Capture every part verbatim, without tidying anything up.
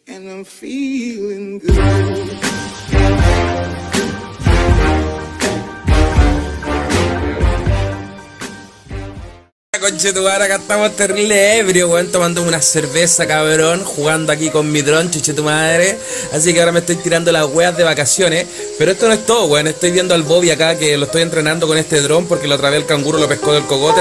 and I'm feeling good. Conchetumare, acá estamos terrible ebrio, weón, tomando una cerveza, cabrón, jugando aquí con mi dron, chuchetumadre. Así que ahora me estoy tirando las weas de vacaciones. Pero esto no es todo, weón, estoy viendo al Bobby acá que lo estoy entrenando con este dron porque la otra vez el canguro lo pescó del cogote.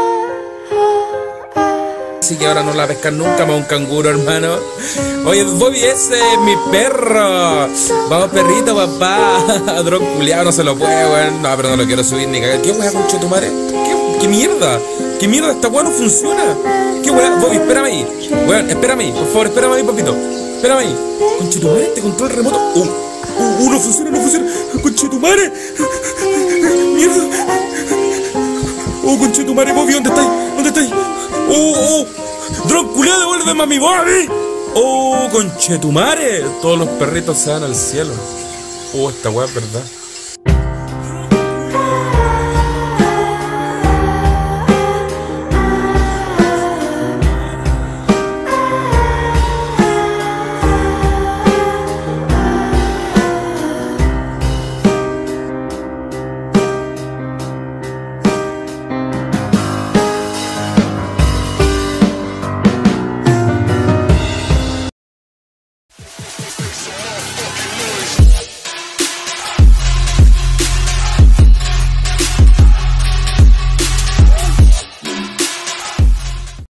Así que ahora no la va a pescar nunca más un canguro, hermano. Oye, Bobby, ese es mi perro. Vamos, perrito, papá. Dron culiado, no se lo puede, weón. No, pero no lo quiero subir ni cagar. ¿Qué wea, conchetumare? ¿Qué, qué mierda? ¿Qué mierda? Esta weá no funciona. ¿Qué weá? Bobby, espérame ahí. Weón, espérame ahí. Por favor, espérame ahí, papito. Espérame ahí. Conchetumare, este control remoto. Uh, uh, uh, no funciona, no funciona. Conchetumare. Mierda. Oh, conchetumare, Bobby, ¿dónde estáis? ¿Dónde estáis? Oh, oh. Dron culiado, devuélveme a mi Bobby. Oh, conchetumare. Todos los perritos se van al cielo. Oh, esta weá es verdad.